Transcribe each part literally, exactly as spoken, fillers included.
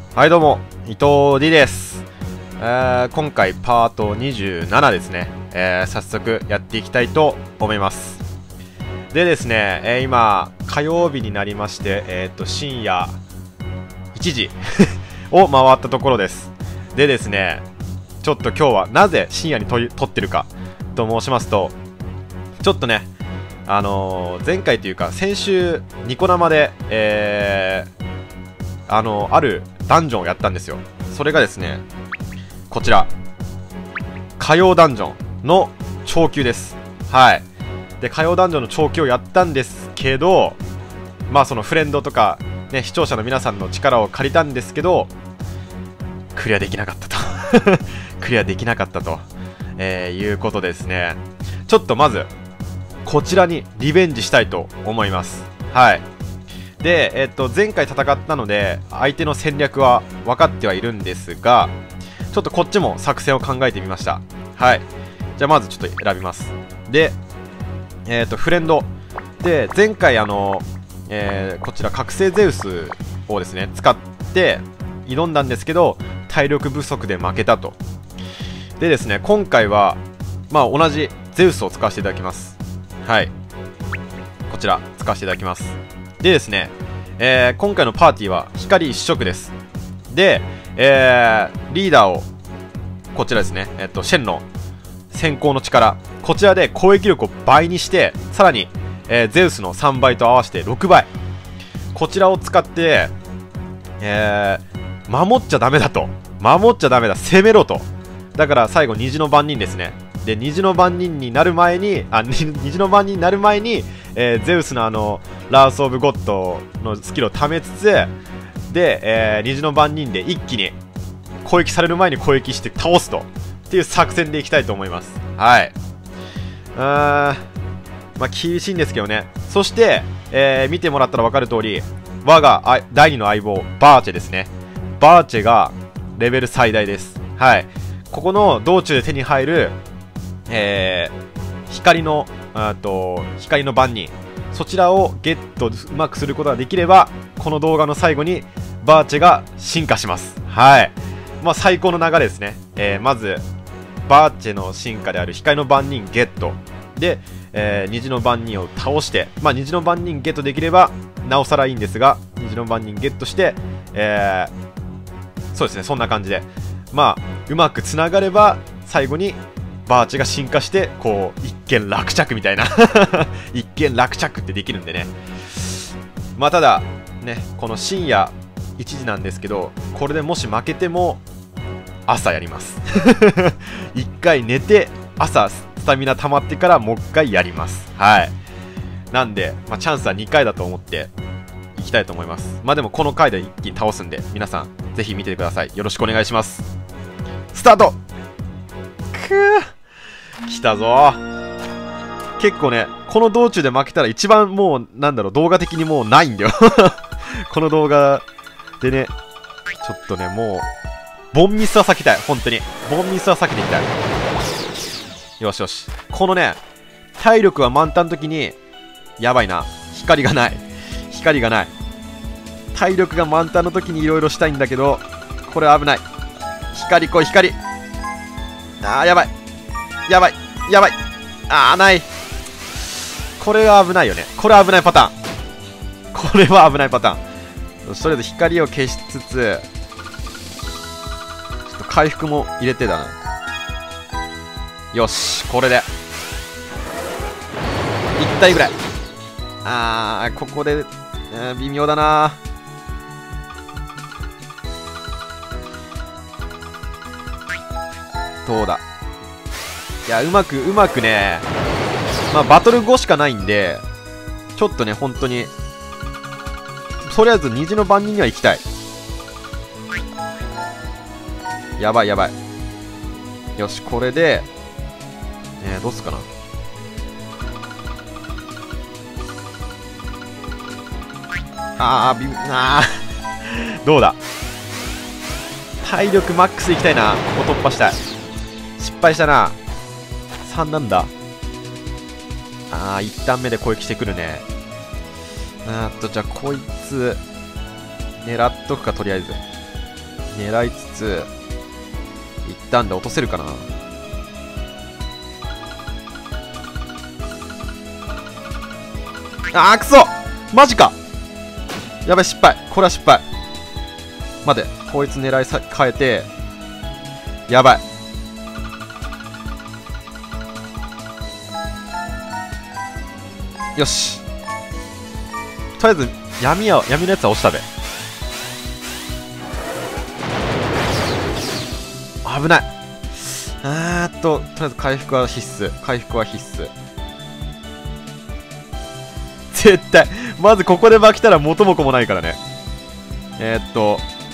はいどうも、伊藤 D です。えー、今回パートにじゅうななですね、えー、早速やっていきたいと思います。でですね、えー、今火曜日になりまして、えー、っと深夜いちじを回ったところです。でですね、ちょっと今日はなぜ深夜にと撮ってるかと申しますと、ちょっとね、あのー、前回というか先週ニコ生で、えー、あのー、あるダンジョンをやったんですよ。それがですね、こちら火曜ダンジョンの長級です。はい。で火曜ダンジョンの長級をやったんですけど、まあそのフレンドとかね、視聴者の皆さんの力を借りたんですけど、クリアできなかったとクリアできなかったと、えー、いうことですね。ちょっとまずこちらにリベンジしたいと思います。はい。で、えっと、前回戦ったので相手の戦略は分かってはいるんですが、ちょっとこっちも作戦を考えてみました。はい。じゃあまずちょっと選びます。で、えっとフレンドで前回あの、えー、こちら覚醒ゼウスをですね使って挑んだんですけど、体力不足で負けたと。でですね、今回はまあ同じゼウスを使わせていただきます。はい、こちら使わせていただきます。でですね、えー、今回のパーティーは光一色です。で、えー、リーダーをこちらですね、えっとシェンの先行の力、こちらで攻撃力を倍にして、さらに、えー、ゼウスのさんばいと合わせてろくばい、こちらを使って、えー、守っちゃダメだと、守っちゃダメだ、攻めろと。だから最後虹の番人ですね。で虹の番人になる前にあ虹の番人になる前に、えー、ゼウスのあのラース・オブ・ゴッドのスキルを貯めつつで、えー、虹の番人で一気に攻撃される前に攻撃して倒すとっていう作戦でいきたいと思います。はい。あーまあ厳しいんですけどね。そして、えー、見てもらったら分かる通り、我がだいにの相棒バーチェですね。バーチェがレベル最大です。はい。ここの道中で手に入るえー、光のあと光の番人、そちらをゲットうまくすることができれば、この動画の最後にバーチェが進化します。はい。まあ最高の流れですね。えー、まずバーチェの進化である光の番人ゲットで、えー、虹の番人を倒して、まあ虹の番人ゲットできればなおさらいいんですが、虹の番人ゲットして、えー、そうですね、そんな感じでまあうまくつながれば最後にバーチが進化してこう一件落着みたいな一件落着ってできるんでね。まあただね、この深夜いちじなんですけど、これでもし負けても朝やります一回寝て朝スタミナ溜まってからもう一回やります。はい。なんで、まあ、チャンスはにかいだと思っていきたいと思います。まあでもこの回で一気に倒すんで、皆さんぜひ見てください。よろしくお願いします。スタート。くー来たぞ。結構ね、この道中で負けたら一番もうなんだろう、動画的にもうないんだよこの動画でね、ちょっとね、もうボンミスは避けたい。本当にボンミスは避けていきたい。よしよし。このね、体力は満タンの時にやばいな、光がない光がない体力が満タンの時にいろいろしたいんだけど、これ危ない。光来い光。あーやばいやばいやばい。あーない。これは危ないよね。これは危ないパターン。これは危ないパターン。とりあえず光を消しつつ、ちょっと回復も入れてだな。よし、これでいったいぐらい。あーここで、えー、微妙だな。どうだ。いや、うまくうまくね、まあバトルごしかないんで、ちょっとね本当にとりあえず虹の番人には行きたい。やばいやばい。よし、これでえー、どうすっかな。あービあーどうだ。体力マックスいきたいな。ここ突破したい。失敗したな。さんなんだ。ああ、いちターン目で攻撃してくるね。あーっと、じゃあこいつ狙っとくか、とりあえず。 狙いつつ一旦で落とせるかな。あーくそマジか。やばい失敗。これは失敗。待てこいつ狙いさ変えてやばい。よしとりあえず闇や闇のやつは押したべ。危ない。あーっととりあえず回復は必須。回復は必須。絶対まずここで負けたら元も子もないからね。えー、っと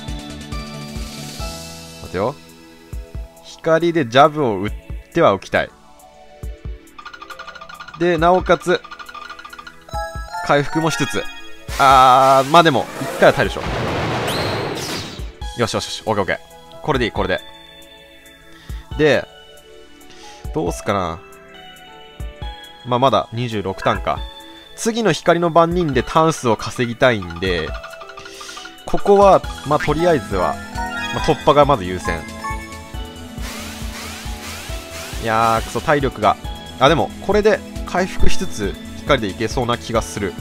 待てよ。光でジャブを打ってはおきたい。でなおかつ回復もしつつ、あーまあでも一回は耐えるでしょ。よしよしよし、オッケーオッケー。これでいい。これででどうすかな。まあまだにじゅうろくターンか。次の光の番人でターン数を稼ぎたいんで、ここはまあとりあえずは、まあ、突破がまず優先。いやーくそ体力が。あでもこれで回復しつつ光でいけそうな気がする。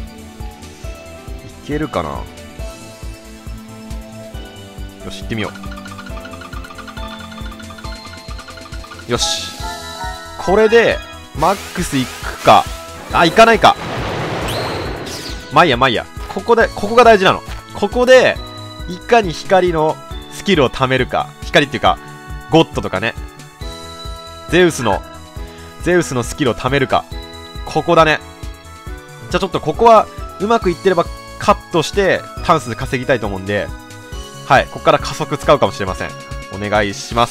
いけるかな。よし行ってみよう。よしこれでマックスいくか。あいかないか。まあいいやまあいいや。ここでここが大事なの。ここでいかに光のスキルを貯めるか。光っていうかゴッドとかね、ゼウスのゼウスのスキルを貯めるか。ここだね。じゃあちょっとここはうまくいってればカットしてターン数稼ぎたいと思うんで、はいここから加速使うかもしれません。お願いします。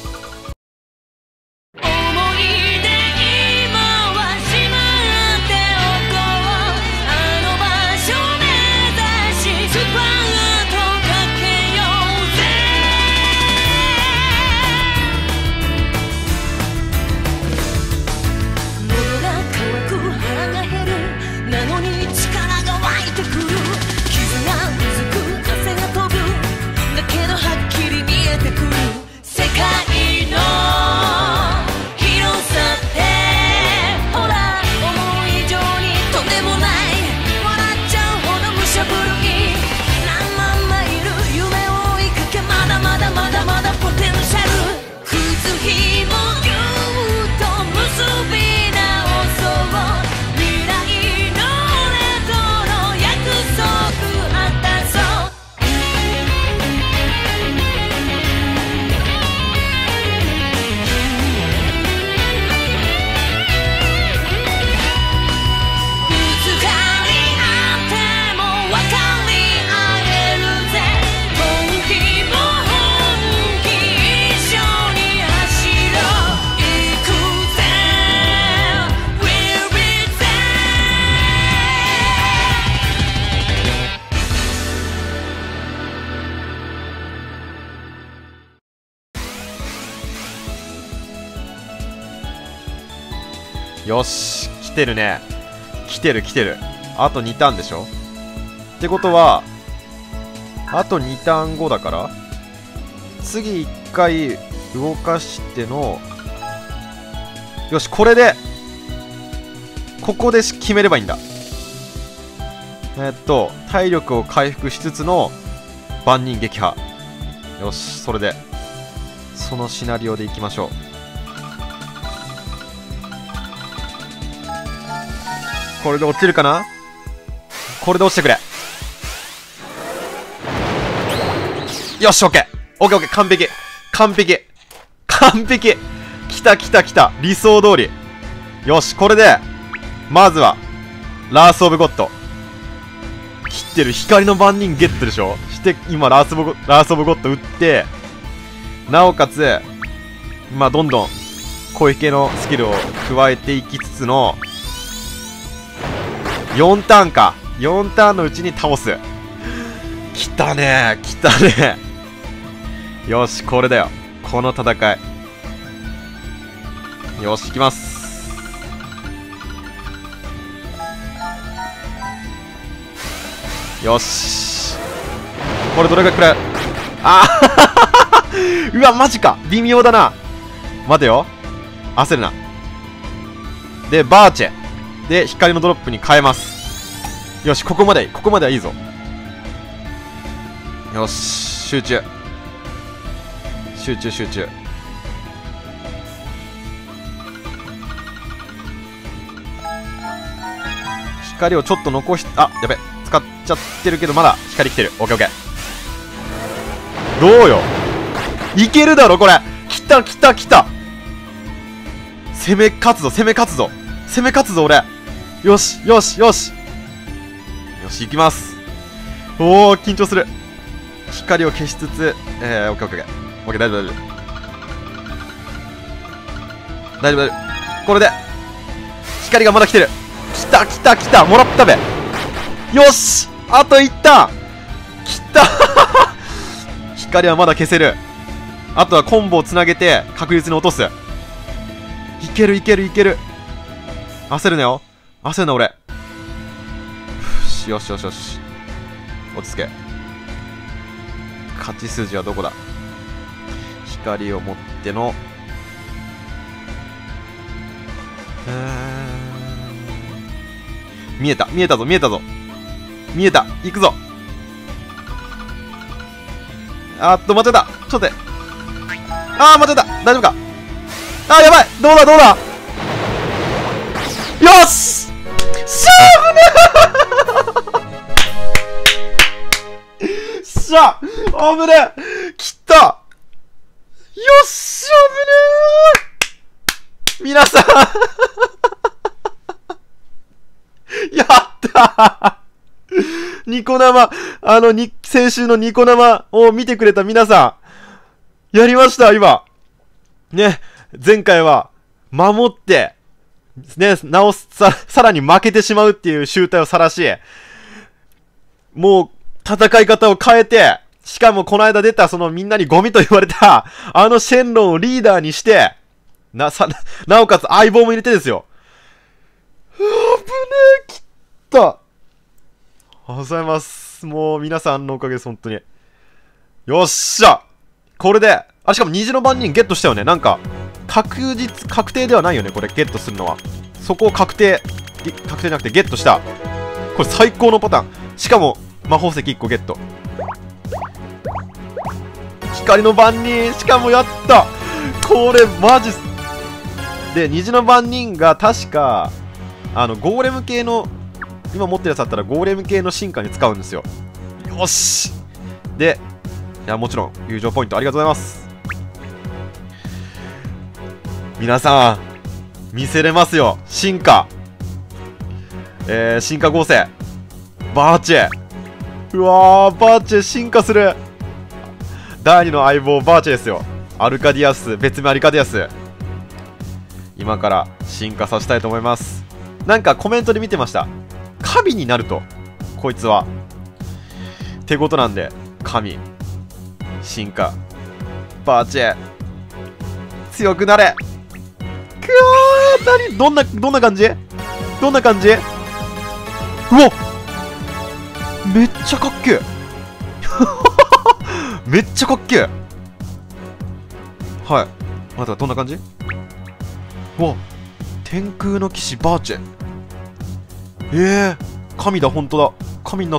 よし来てるね。来てる来てる。あとにターンでしょ。ってことはあとにターンごだから次いっかい動かしての、よしこれでここで決めればいいんだ。えっと体力を回復しつつの万人撃破。よしそれでそのシナリオでいきましょう。これで落ちるかな。これで落ちてくれ。よしオッケーオッケーオッケー。完璧完璧完璧。きたきたきた。理想通り。よしこれでまずはラース・オブ・ゴッド切ってる。光の番人ゲットでしょ。して今ラースオブ・ラース・オブ・ゴッド打って、なおかつまあどんどん攻撃系のスキルを加えていきつつのよんターンか。よんターンのうちに倒す。来たね来たね。よしこれだよこの戦い。よし行きます。よしこれどれがくらい。 あうわ、マジか。微妙だな。待てよ。焦るな。で、バーチェ。で、光のドロップに変えます。よし、ここまで、ここまではいいぞ。よし、集中。集中、集中。光をちょっと残し、あ、やべ。使っちゃってるけど、まだ光来てる。オッケーオッケー。どうよ。いけるだろ、これ。来た、来た、来た。攻め勝つぞ、攻め勝つぞ。攻め勝つぞ、俺。よし、よし、よし。よし、行きます。おー、緊張する。光を消しつつ、えー、オッケーオッケー。オッケー、大丈夫、大丈夫。大丈夫、大丈夫。これで、光がまだ来てる。来た、来た、来た。もらったべ。よし、あといった来た光はまだ消せる。あとはコンボをつなげて確実に落とす。いけるいけるいける。焦るなよ。焦るな俺。よしよしよし。落ち着け。勝ち筋はどこだ。光を持っての、見えた見えたぞ見えたぞ見えた。行くぞ。あーっと間違えた。ちょっと待って。あー間違えた。大丈夫か。あーやばい。どうだどうだ。よししゃー危ねえしゃ危ねえ。きった。よっしゃ危ねえ。皆さんやったーニコ生、あの、に、先週のニコ生を見てくれた皆さん、やりました、今。ね、前回は、守って、ね、なおさ、さらに負けてしまうっていう集体を晒し、もう、戦い方を変えて、しかもこの間出たそのみんなにゴミと言われた、あのシェンロンをリーダーにして、な、さ、なおかつ相棒も入れてですよ。あぶねえ、きった。ありがとうございます。もう皆さんのおかげです、本当に。よっしゃこれで、あ、しかも虹の番人ゲットしたよね。なんか、確実、確定ではないよね、これ、ゲットするのは。そこを確定、確定じゃなくてゲットした。これ最高のパターン。しかも、魔法石いっこゲット。光の番人、しかもやったこれ、マジっす。で、虹の番人が確か、あの、ゴーレム系の、今持ってるやつだったらゴーレム系の進化に使うんですよ。よしで、いや、もちろん、友情ポイントありがとうございます。皆さん、見せれますよ。進化。えー、進化合成。バーチェ。うわー、バーチェ進化する。だいにの相棒、バーチェですよ。アルカディアス、別名アルカディアス。今から進化させたいと思います。なんかコメントで見てました。神になると。こいつは。ってことなんで、神。進化。バーチェ。強くなれ。くわー、何どんな、どんな感じどんな感じうわめっちゃかっけえめっちゃかっけえはい。またどんな感じうわ天空の騎士バーチェ。ええー、神だ、ほんとだ。神になった。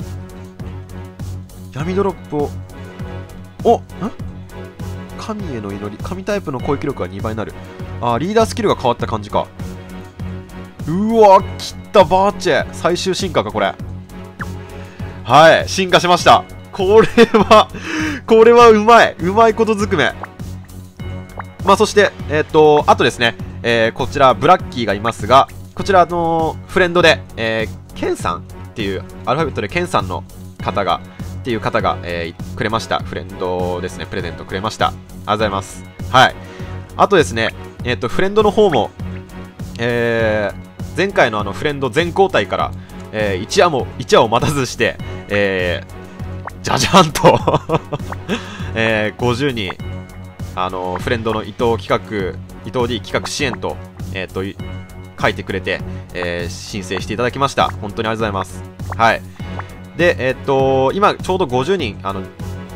闇ドロップを、おん神への祈り。神タイプの攻撃力がにばいになる。あー、リーダースキルが変わった感じか。うわ切ったバーチェ。最終進化か、これ。はい、進化しました。これは、これはうまい。うまいことずくめ。まあ、そして、えっと、あとですね、えー、こちら、ブラッキーがいますが、こちら、あのー、フレンドで、えー、ケンさんっていう、アルファベットでケンさんの方が、っていう方が、えー、くれました。フレンドですね、プレゼントくれました。ありがとうございます。はい。あとですね、えっと、フレンドの方も、えー、前回のあの、フレンド全交代から、えー、一夜も、一夜を待たずして、えー、じゃじゃんと、えー、ごじゅうにん、あのー、フレンドの伊藤企画、伊藤 D 企画支援と、えっと、書いてくれて、えー、申請していただきました。本当にありがとうございます。はい。で、えっと、今、ちょうどごじゅうにん、あの、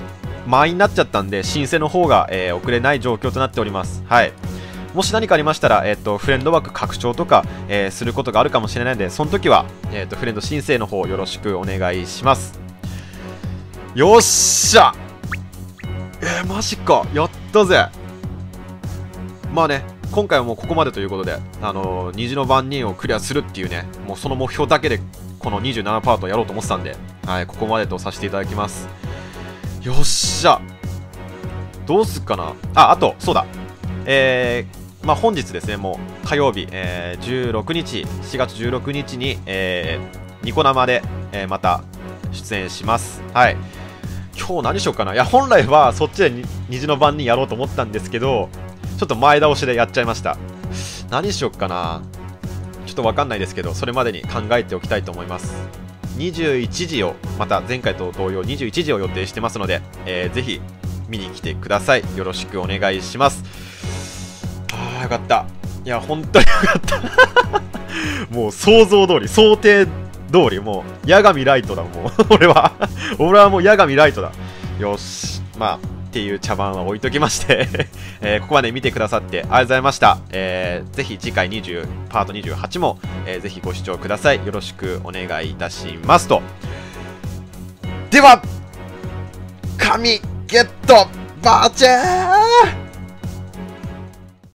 満員になっちゃったんで、申請の方が、えー、送れない状況となっております。はい。もし何かありましたら、えっと、フレンド枠拡張とか、えー、することがあるかもしれないので、その時は、えっと、フレンド申請の方よろしくお願いします。よっしゃ。えー、マジか。やったぜ。まあね、今回はもうここまでということで、あのー、虹の番人をクリアするっていうね、もうその目標だけで、このにじゅうななパートやろうと思ってたんで、はい、ここまでとさせていただきます。よっしゃ。どうすっかなあ、あと、そうだ。えー、まあ本日ですね、もう火曜日、えー、じゅうろくにち、しちがつじゅうろくにちに、えー、ニコ生で、えー、また出演します。はい。今日何しようかな。いや、本来はそっちで虹の番人やろうと思ったんですけど、ちょっと前倒しでやっちゃいました。何しよっかな。ちょっとわかんないですけど、それまでに考えておきたいと思います。にじゅういちじを、また前回と同様にじゅういちじを予定してますので、えー、ぜひ見に来てください。よろしくお願いします。あー、よかった。いや、本当によかった。もう想像通り、想定通り、もう、矢神ライトだ、もう。俺は。俺はもう矢神ライトだ。よし。まあ、っていう茶番は置いときまして、えー、ここまで見てくださってありがとうございました。えー、ぜひ次回にじゅう、パートにじゅうはちも、えー、ぜひご視聴ください。よろしくお願いいたしますと。では、神ゲットバーチェー